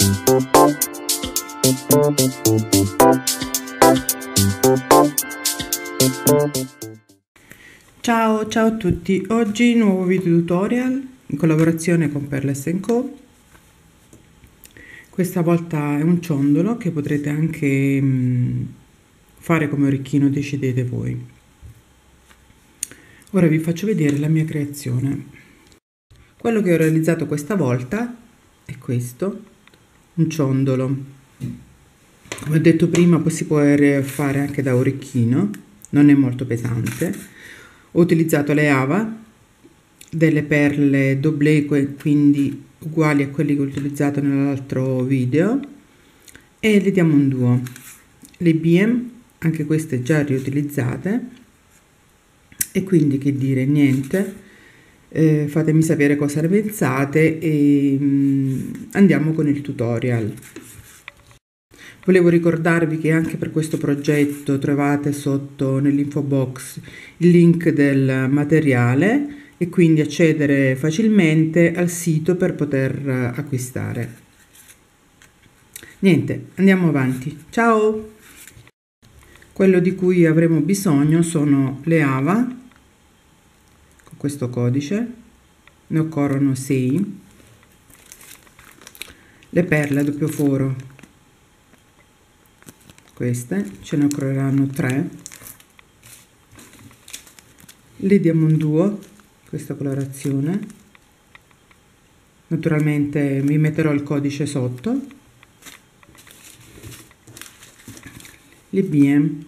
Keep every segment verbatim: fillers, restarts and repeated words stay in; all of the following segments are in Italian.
Ciao, ciao a tutti, oggi nuovo video tutorial in collaborazione con Pearls and Co. Questa volta è un ciondolo che potrete anche mh, fare come orecchino, decidete voi. Ora vi faccio vedere la mia creazione. Quello che ho realizzato questa volta è questo, un ciondolo. Come ho detto prima, poi si può fare anche da orecchino, non è molto pesante. Ho utilizzato le ava, delle perle doblé, quindi uguali a quelli che ho utilizzato nell'altro video, e le Diamond Duo, le B M, anche queste già riutilizzate. E quindi che dire, niente, eh, fatemi sapere cosa ne pensate e mh, andiamo con il tutorial. Volevo ricordarvi che anche per questo progetto trovate sotto nell'info box il link del materiale e quindi accedere facilmente al sito per poter acquistare. Niente, andiamo avanti. Ciao! Quello di cui avremo bisogno sono le ava, con questo codice, ne occorrono sei, le perle a doppio foro, queste ce ne occorreranno tre, le Diamond Duo, questa colorazione, naturalmente vi metterò il codice sotto, le B M,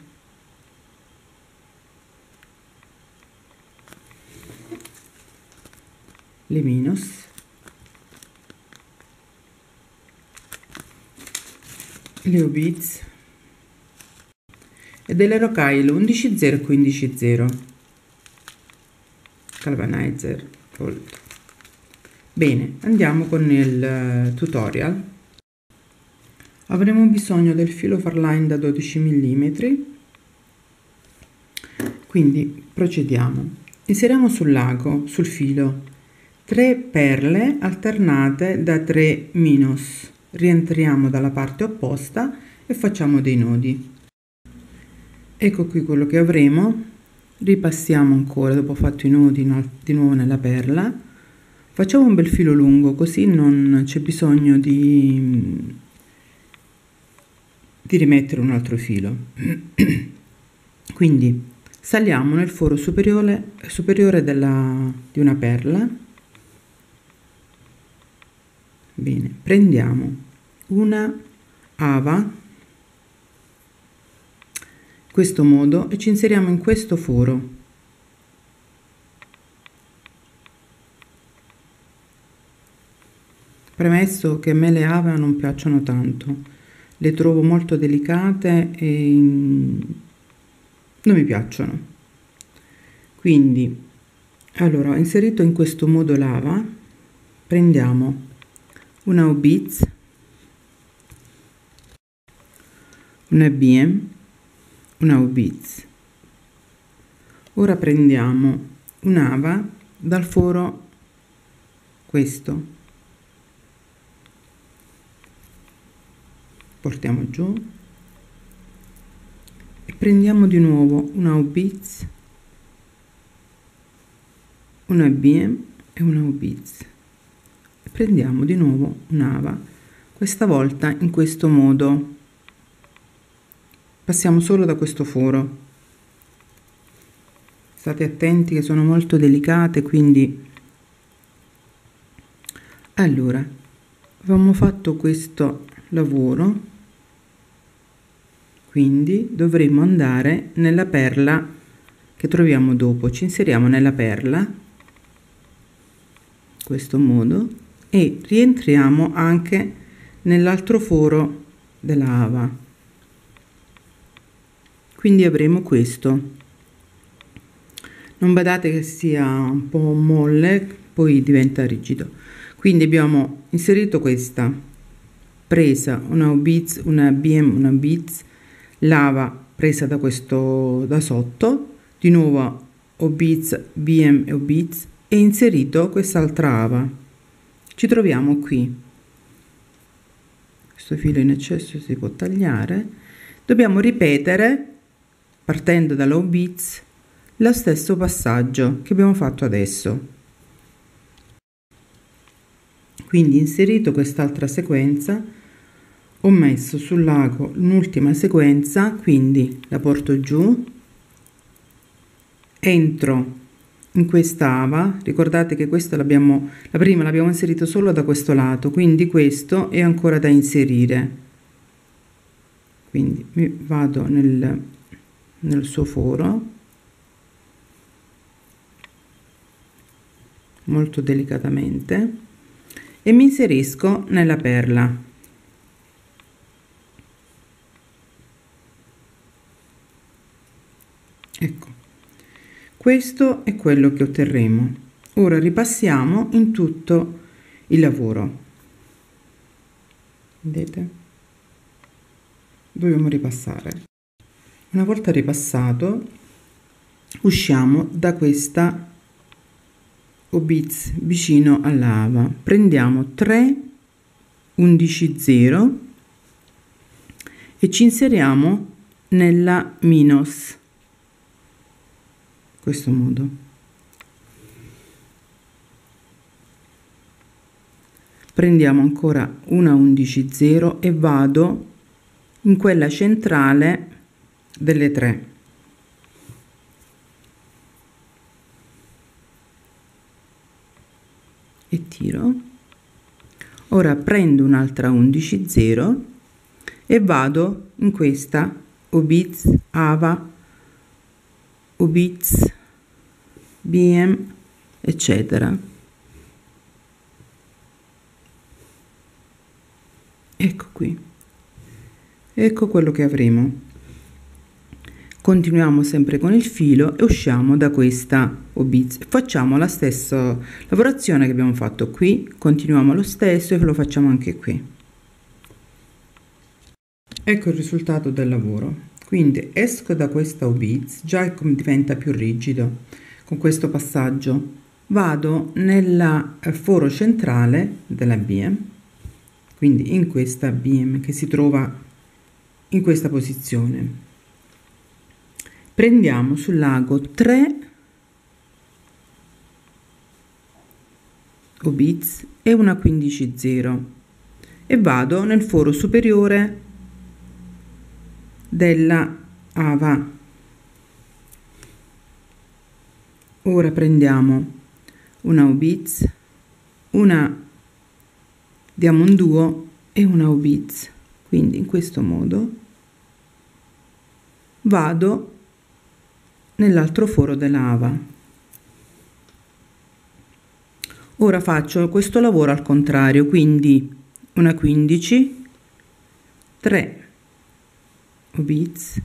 le Minus, le Obits e delle rocaille undici zero e quindici zero galvanizer gold. Bene, andiamo con il tutorial. Avremo bisogno del filo Farline da dodici millimetri, quindi procediamo. Inseriamo sul lago, sul filo, tre perle alternate da tre minus, rientriamo dalla parte opposta e facciamo dei nodi. Ecco qui quello che avremo. Ripassiamo ancora dopo fatto i nodi di nuovo nella perla, facciamo un bel filo lungo così non c'è bisogno di, di rimettere un altro filo. Quindi saliamo nel foro superiore, superiore della, di una perla. Bene, prendiamo una ava questo modo e ci inseriamo in questo foro. Premesso che a me le ave non piacciono tanto, le trovo molto delicate e non mi piacciono. Quindi, allora, ho inserito in questo modo l'ava, prendiamo una Obits, una B M, una Obits. Ora prendiamo un'ava dal foro questo, portiamo giù e prendiamo di nuovo una Obits, una B M e una Obits e prendiamo di nuovo un'ava, questa volta in questo modo. Passiamo solo da questo foro, state attenti che sono molto delicate, quindi allora abbiamo fatto questo lavoro, quindi dovremo andare nella perla che troviamo dopo, ci inseriamo nella perla in questo modo e rientriamo anche nell'altro foro della ava. Quindi avremo questo. Non badate che sia un po' molle, poi diventa rigido. Quindi abbiamo inserito questa, presa una Obits, una B M, una Obits, l'ava presa da questo da sotto, di nuovo Obits, B M e Obits e inserito quest'altra ava. Ci troviamo qui. questo filo in eccesso si può tagliare. Dobbiamo ripetere, partendo dalla O beats, lo stesso passaggio che abbiamo fatto adesso. Quindi, inserito quest'altra sequenza, ho messo sul lago un'ultima sequenza, quindi la porto giù, entro in questa ava. Ricordate che questa l'abbiamo, la prima l'abbiamo inserito solo da questo lato, quindi questo è ancora da inserire. Quindi mi vado nel, nel suo foro, molto delicatamente, e mi inserisco nella perla. Ecco, questo è quello che otterremo. Ora ripassiamo in tutto il lavoro. Vedete? Dobbiamo ripassare. Una volta ripassato, usciamo da questa O beats vicino all'ava, prendiamo tre undici zero e ci inseriamo nella minus, in questo modo. Prendiamo ancora una undici zero e vado in quella centrale delle tre. E tiro. Ora prendo un'altra undici zero e vado in questa O beats, ava, O beats, B M, eccetera. Ecco qui. Ecco quello che avremo. Continuiamo sempre con il filo e usciamo da questa O beats. Facciamo la stessa lavorazione che abbiamo fatto qui, continuiamo lo stesso e lo facciamo anche qui. Ecco il risultato del lavoro. Quindi esco da questa O beats, già come diventa più rigido con questo passaggio. Vado nel foro centrale della B M, quindi in questa B M che si trova in questa posizione. Prendiamo sul lago tre O beats e una quindici zero e vado nel foro superiore della ava. Ora prendiamo una O beats, una diamond duo e una O beats, quindi in questo modo vado nell'altro foro dell'ava. Ora faccio questo lavoro al contrario, quindi una quindici, tre O beats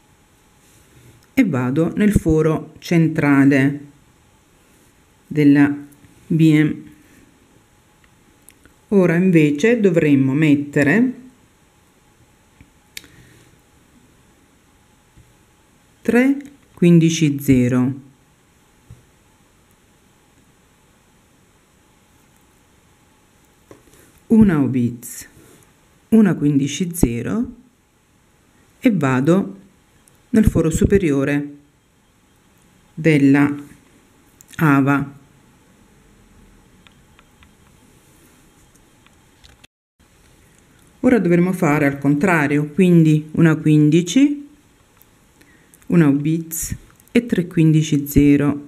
e vado nel foro centrale della B M. Ora invece dovremmo mettere tre quindici zero, una O beats, una quindici zero e vado nel foro superiore della ava. Ora dovremo fare al contrario, quindi una quindici, una O beats e tre quindici zero.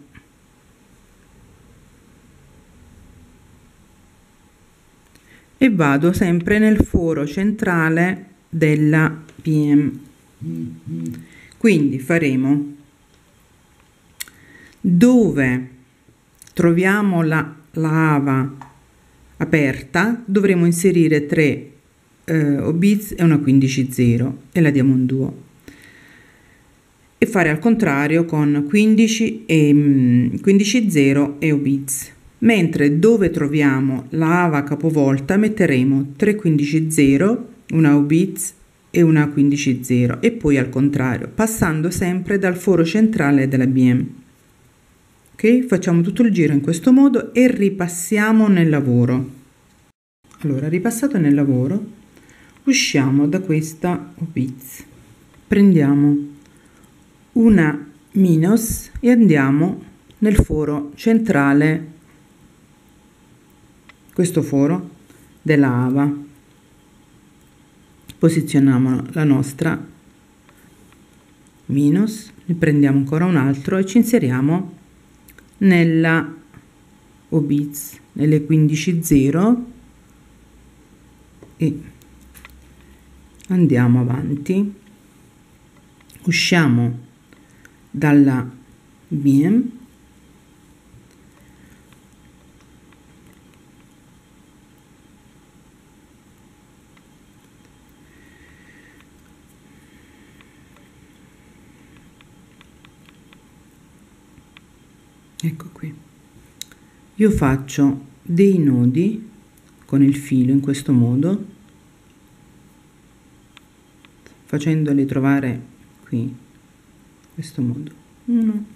E vado sempre nel foro centrale della B M. Quindi faremo dove troviamo la lava aperta, dovremo inserire tre eh, O beats e una quindici zero e la diamond duo, e fare al contrario con quindici e quindici zero e O beats, mentre dove troviamo la ava capovolta metteremo tre quindici zero, una O beats e una quindici zero e poi al contrario, passando sempre dal foro centrale della B M. Ok, facciamo tutto il giro in questo modo e ripassiamo nel lavoro. Allora, ripassato nel lavoro, usciamo da questa Obits, prendiamo una minus e andiamo nel foro centrale, questo foro della ava, posizioniamo la nostra minus, ne prendiamo ancora un altro e ci inseriamo nella Obits, nelle quindici zero, e andiamo avanti, usciamo dalla B M, ecco qui, io faccio dei nodi con il filo in questo modo, facendoli trovare qui in questo modo, uno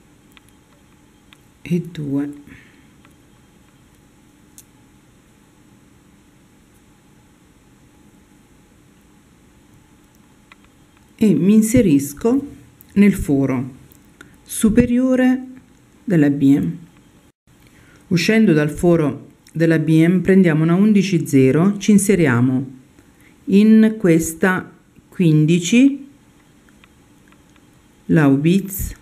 e due, e mi inserisco nel foro superiore della B M. Uscendo dal foro della B M prendiamo una undici zero, ci inseriamo in questa quindici, la Obits,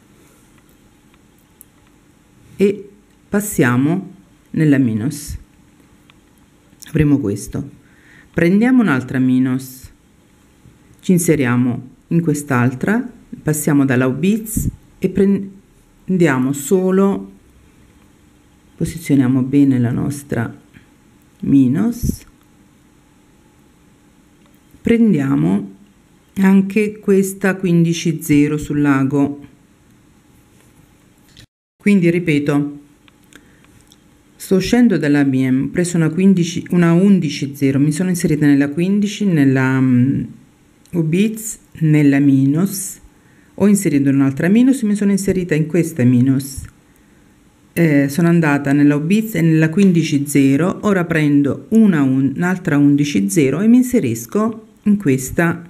e passiamo nella minus, avremo questo, prendiamo un'altra minus, ci inseriamo in quest'altra, passiamo dalla Obits e prendiamo solo, posizioniamo bene la nostra minus, prendiamo anche questa quindici zero sul lago, quindi ripeto, sto uscendo dalla B M, ho preso una, quindici, una undici zero, mi sono inserita nella quindici, nella um, Obits, nella minus, ho inserito un'altra minus, mi sono inserita in questa minus, eh, sono andata nella Obits e nella quindici zero, ora prendo una un, un'altra undici zero e mi inserisco in questa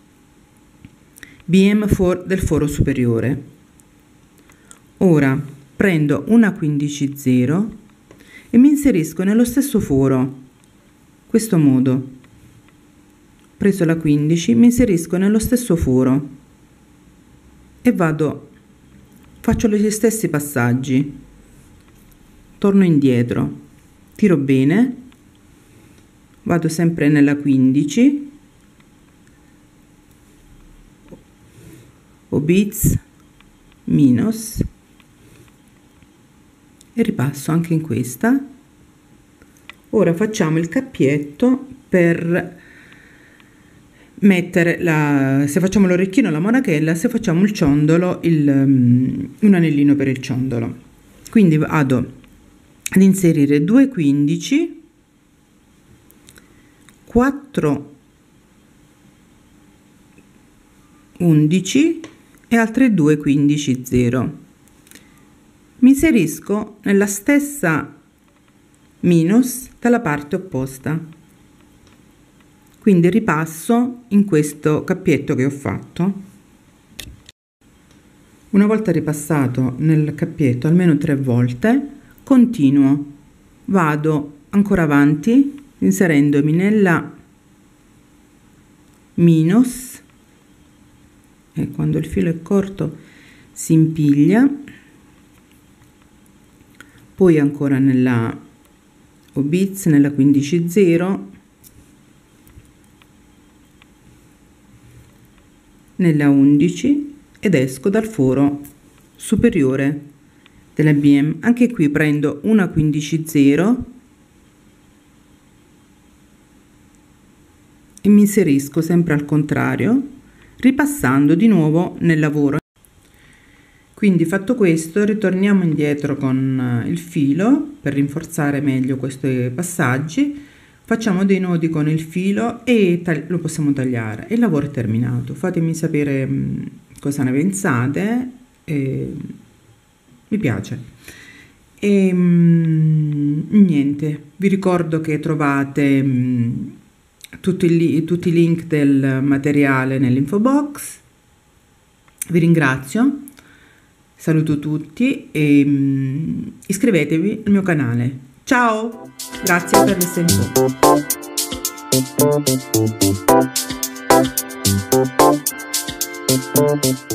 B M for, del foro superiore. Ora prendo una quindici zero e mi inserisco nello stesso foro, questo modo, preso la quindici, mi inserisco nello stesso foro e vado, faccio gli stessi passaggi, torno indietro, tiro bene, vado sempre nella quindici, Obits, minus, e ripasso anche in questa. Ora facciamo il cappietto per mettere la, se facciamo l'orecchino, la monachella, se facciamo il ciondolo, il, um, un anellino per il ciondolo. Quindi vado ad inserire due quindici, quattro undici e altre due quindici zero. Mi inserisco nella stessa minus dalla parte opposta, quindi ripasso in questo cappietto che ho fatto. Una volta ripassato nel cappietto almeno tre volte, continuo, vado ancora avanti inserendomi nella minus, e quando il filo è corto si impiglia, poi ancora nella Obits, nella quindici zero, nella undici, ed esco dal foro superiore della B M. Anche qui prendo una quindici zero e mi inserisco sempre al contrario, ripassando di nuovo nel lavoro. Quindi fatto questo, ritorniamo indietro con il filo per rinforzare meglio questi passaggi, facciamo dei nodi con il filo e lo possiamo tagliare. Il lavoro è terminato. Fatemi sapere mh, cosa ne pensate, eh, mi piace. E mh, niente, vi ricordo che trovate mh, tutti i, tutti i link del materiale nell'info box. Vi ringrazio, saluto tutti e um, iscrivetevi al mio canale. Ciao, grazie per essere in